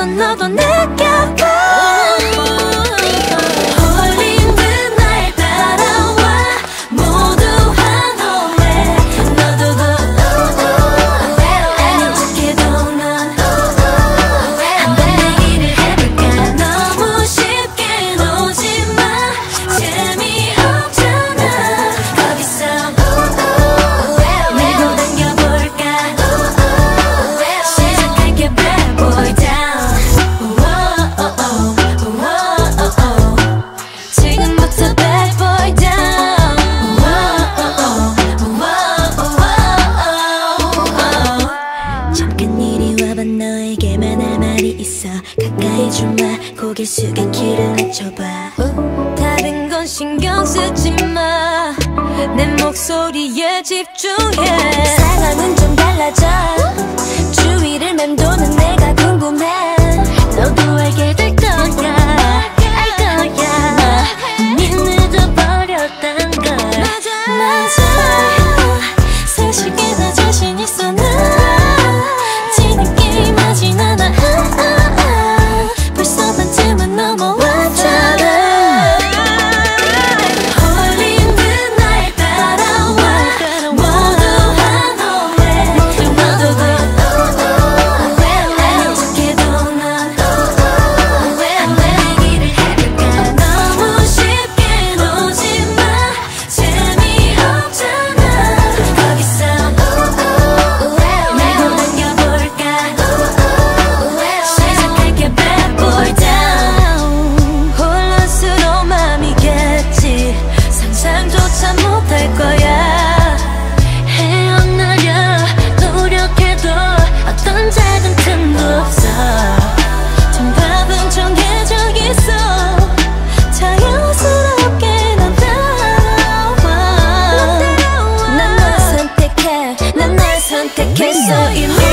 너도 느껴봐. 홀린 듯 날 따라와 모두 환호해. 너도 아닌 척해도 넌 한번 내기를 해볼까. 너무 쉽게 놓지마. 재미없잖아. 거기서 밀고 당겨볼까. 시작할게 bad boy down. 지금부터 bad boy down. 잠깐 이리 와봐. 너에게만 할 말이 있어. 가까이 좀와. 고개 숙여 귀를 낮춰봐. 다른 건 신경 쓰지 마. 내 목소리에 집중해. 상황은 좀 달라져. 주위를 맴도는 내가 궁금해. 너도 알게 될 거야. 알 거야. 이미 늦어버렸단 걸. 맞아. 사실 꽤나 자신 있어. 나 지는 게임 하진 않아. 벌써 반쯤은 넘어왔잖아. 홀린 듯 날 따라와 모두 환호해. 너도 아닌 척해도 넌 한번 내기를 해볼까. 너무 쉽게 놓지마. 재미없잖아. 거기서 밀고 당겨볼까. 시작할게 bad boy down. 혼란스러운 맘이겠지. 상상조차 못할 거야. 헤어나려 노력해도 어떤 작은 틈도 없어. 정답은 정해져 있어. 자연스럽게 넌 따라와. 난 널 선택해. 난 널 선택했어 이미.